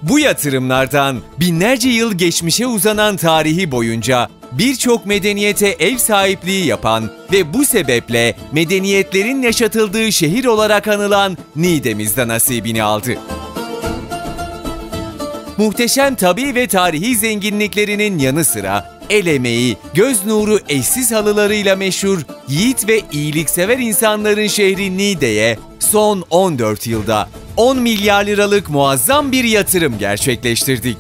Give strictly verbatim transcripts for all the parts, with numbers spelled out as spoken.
Bu yatırımlardan binlerce yıl geçmişe uzanan tarihi boyunca birçok medeniyete ev sahipliği yapan ve bu sebeple medeniyetlerin yaşatıldığı şehir olarak anılan Niğde'mizde nasibini aldı. Muhteşem tabii ve tarihi zenginliklerinin yanı sıra el emeği, göz nuru eşsiz halılarıyla meşhur yiğit ve iyiliksever insanların şehri Niğde'ye son on dört yılda on milyar liralık muazzam bir yatırım gerçekleştirdik.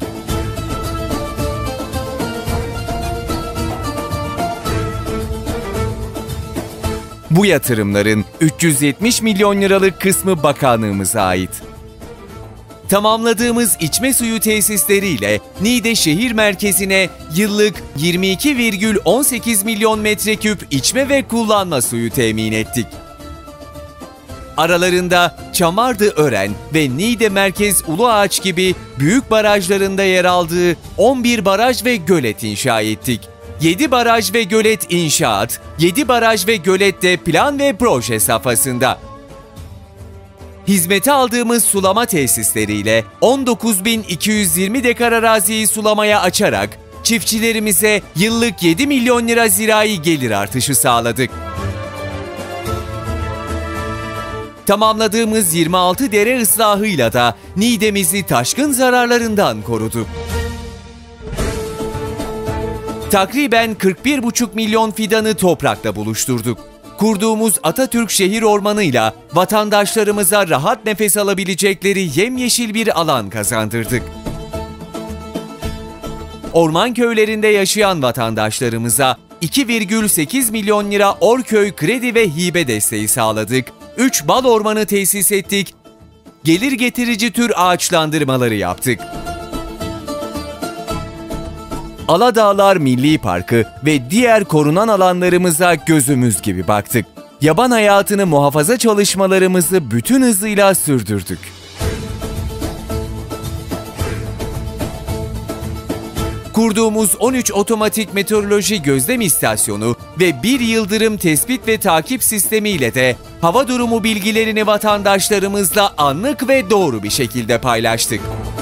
Bu yatırımların üç yüz yetmiş milyon liralık kısmı bakanlığımıza ait. Tamamladığımız içme suyu tesisleriyle Niğde şehir merkezine yıllık yirmi iki virgül on sekiz milyon metreküp içme ve kullanma suyu temin ettik. Aralarında Çamardı-Ören ve Niğde Merkez Uluağaç gibi büyük barajlarında yer aldığı on bir baraj ve gölet inşa ettik. yedi baraj ve gölet inşaat, yedi baraj ve gölet de plan ve proje safhasında. Hizmete aldığımız sulama tesisleriyle on dokuz bin iki yüz yirmi dekar araziyi sulamaya açarak çiftçilerimize yıllık yedi milyon lira zirai gelir artışı sağladık. Tamamladığımız yirmi altı dere ıslahıyla da Niğde'mizi taşkın zararlarından koruduk. Takriben kırk bir buçuk milyon fidanı toprakla buluşturduk. Kurduğumuz Atatürk Şehir Ormanı'yla vatandaşlarımıza rahat nefes alabilecekleri yemyeşil bir alan kazandırdık. Orman köylerinde yaşayan vatandaşlarımıza iki virgül sekiz milyon lira Orköy kredi ve hibe desteği sağladık. üç bal ormanı tesis ettik. Gelir getirici tür ağaçlandırmaları yaptık. Aladağlar Milli Parkı ve diğer korunan alanlarımıza gözümüz gibi baktık. Yaban hayatını muhafaza çalışmalarımızı bütün hızıyla sürdürdük. Kurduğumuz on üç otomatik meteoroloji gözlem istasyonu ve bir yıldırım tespit ve takip sistemiyle de hava durumu bilgilerini vatandaşlarımızla anlık ve doğru bir şekilde paylaştık.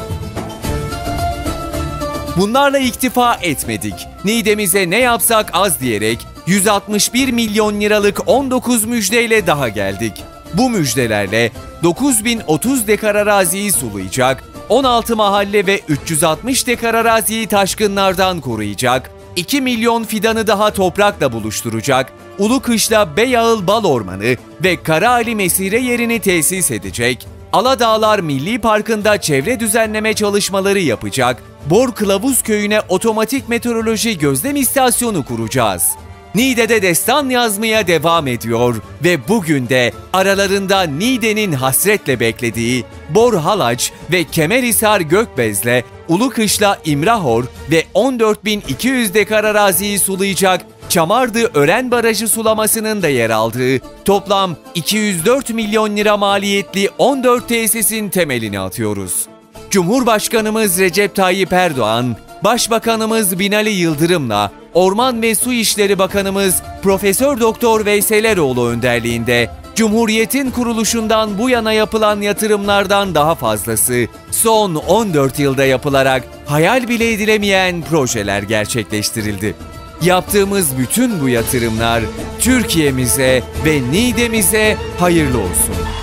Bunlarla iktifa etmedik. Niğde'mize ne yapsak az diyerek yüz altmış bir milyon liralık on dokuz müjdeyle daha geldik. Bu müjdelerle dokuz bin otuz dekar araziyi sulayacak, on altı mahalle ve üç yüz altmış dekar araziyi taşkınlardan koruyacak, iki milyon fidanı daha toprakla buluşturacak, Ulukışla Beyağıl Bal Ormanı ve Karaali Mesire yerini tesis edecek, Aladağlar Milli Parkı'nda çevre düzenleme çalışmaları yapacak, Bor Kılavuz Köyü'ne otomatik meteoroloji gözlem istasyonu kuracağız. Niğde'de destan yazmaya devam ediyor ve bugün de aralarında Niğde'nin hasretle beklediği Bor Halaç ve Kemerhisar Gökbez'le Ulukışla İmrahor ve on dört bin iki yüz dekar araziyi sulayacak Çamardı-Ören Barajı sulamasının da yer aldığı toplam iki yüz dört milyon lira maliyetli on dört tesisin temelini atıyoruz. Cumhurbaşkanımız Recep Tayyip Erdoğan, Başbakanımız Binali Yıldırım'la Orman ve Su İşleri Bakanımız Profesör Doktor Veysel Eroğlu önderliğinde Cumhuriyet'in kuruluşundan bu yana yapılan yatırımlardan daha fazlası son on dört yılda yapılarak hayal bile edilemeyen projeler gerçekleştirildi. Yaptığımız bütün bu yatırımlar Türkiye'mize ve Niğde'mize hayırlı olsun.